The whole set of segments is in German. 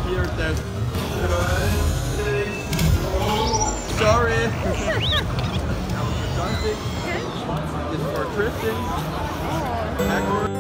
here that, sorry. Jumping is for drifting. Backward.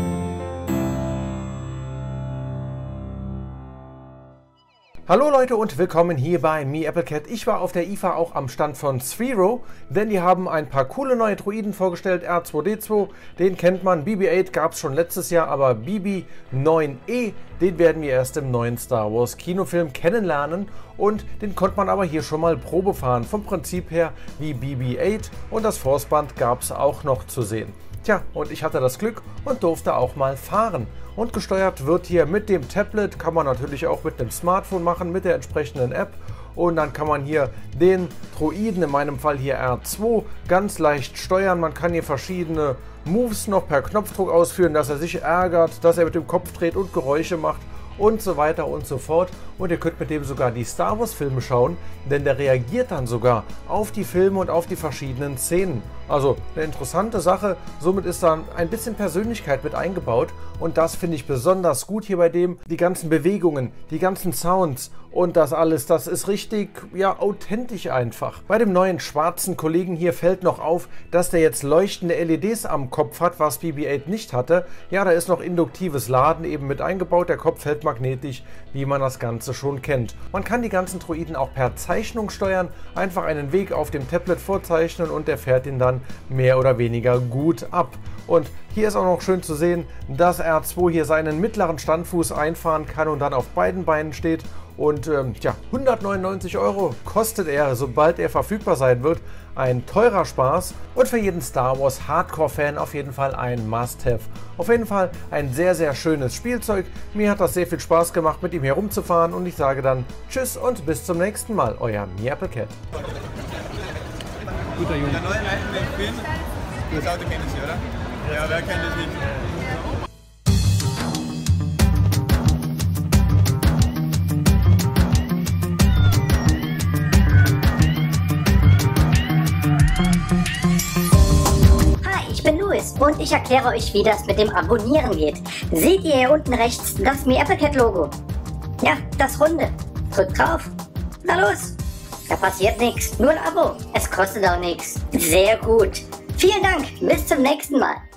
Hallo Leute und willkommen hier bei MeAppleCat. Ich war auf der IFA auch am Stand von Sphero, denn die haben ein paar coole neue Droiden vorgestellt. R2-D2, den kennt man, BB-8 gab es schon letztes Jahr, aber BB-9E, den werden wir erst im neuen Star Wars Kinofilm kennenlernen und den konnte man aber hier schon mal Probe fahren. Vom Prinzip her wie BB-8 und das Force-Band gab es auch noch zu sehen. Tja, und ich hatte das Glück und durfte auch mal fahren. Und gesteuert wird hier mit dem Tablet, kann man natürlich auch mit einem Smartphone machen, mit der entsprechenden App. Und dann kann man hier den Droiden, in meinem Fall hier R2, ganz leicht steuern. Man kann hier verschiedene Moves noch per Knopfdruck ausführen, dass er sich ärgert, dass er mit dem Kopf dreht und Geräusche macht und so weiter und so fort. Und ihr könnt mit dem sogar die Star Wars Filme schauen, denn der reagiert dann sogar auf die Filme und auf die verschiedenen Szenen. Also eine interessante Sache, somit ist dann ein bisschen Persönlichkeit mit eingebaut und das finde ich besonders gut hier bei dem. Die ganzen Bewegungen, die ganzen Sounds und das alles, das ist richtig, ja, authentisch einfach. Bei dem neuen schwarzen Kollegen hier fällt noch auf, dass der jetzt leuchtende LEDs am Kopf hat, was BB-8 nicht hatte. Ja, da ist noch induktives Laden eben mit eingebaut, der Kopf fällt magnetisch, wie man das Ganze schon kennt. Man kann die ganzen Droiden auch per Zeichnung steuern, einfach einen Weg auf dem Tablet vorzeichnen und der fährt ihn dann mehr oder weniger gut ab. Und hier ist auch noch schön zu sehen, dass R2 hier seinen mittleren Standfuß einfahren kann und dann auf beiden Beinen steht. Und ja, 199 € kostet er, sobald er verfügbar sein wird. Ein teurer Spaß und für jeden Star Wars Hardcore-Fan auf jeden Fall ein Must-Have. Auf jeden Fall ein sehr, sehr schönes Spielzeug. Mir hat das sehr viel Spaß gemacht, mit ihm herumzufahren und ich sage dann Tschüss und bis zum nächsten Mal. Euer MeAppleCat. Guter Junge. Der neue Leitenweg-Film, das Auto kennt Sie, oder? Ja, wer kennt es nicht? Ich bin Louis und ich erkläre euch, wie das mit dem Abonnieren geht. Seht ihr hier unten rechts das MeAppleCat-Logo? Ja, das runde. Drückt drauf. Na los! Da passiert nichts. Nur ein Abo. Es kostet auch nichts. Sehr gut. Vielen Dank. Bis zum nächsten Mal.